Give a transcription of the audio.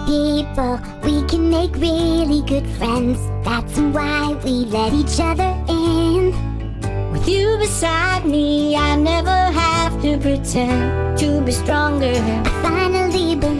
people, we can make really good friends. That's why we let each other in. With you beside me, I never have to pretend to be stronger. I finally believe